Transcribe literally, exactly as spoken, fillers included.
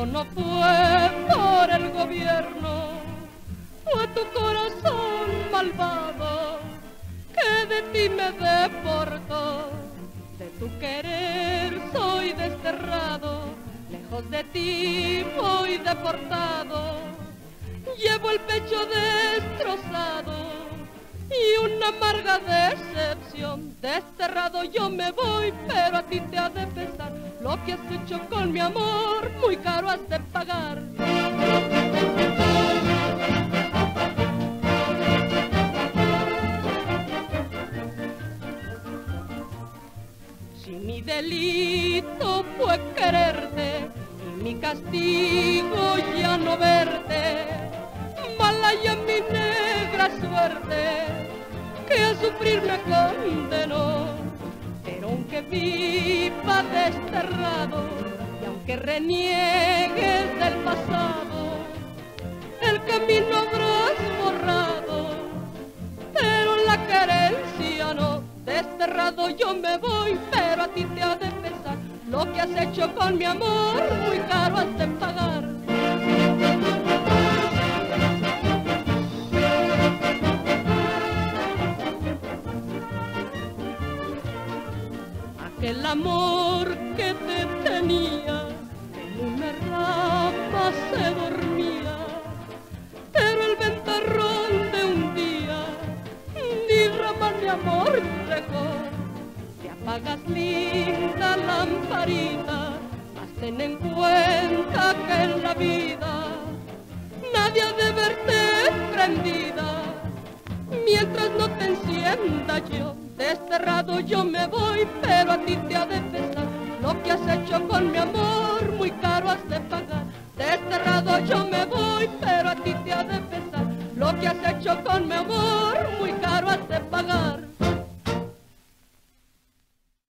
no fue por el gobierno, fue tu corazón malvado que de ti me deportó. De tu querer soy desterrado, lejos de ti voy deportado. Llevo el pecho destrozado y una amarga decepción. Desterrado yo me voy, pero a ti te ha de pesar lo que has hecho con mi amor, muy caro has de pagar. Si mi delito fue quererte y mi castigo ya no verte, mala ya mi negra suerte que a sufrir me condenó. Pero aunque viva desterrado y aunque reniegues del pasado, el camino habrás borrado, pero la querencia no. Desterrado yo me voy, pero a ti te ha de pesar lo que has hecho con mi amor, muy caro has de pagar. Aquel amor que te tenía en una rama se dormía, pero el ventarrón de un día ni rama ni amor dejó. Te apagas linda lamparita, mas ten en cuenta que en la vida nadie ha de verte prendida mientras no te encienda yo. Desterrado yo me voy, pero a ti te ha de pesar lo que has hecho con mi amor, muy caro has de pagar. Desterrado yo me voy, pero a ti te ha de pesar lo que has hecho con mi amor, muy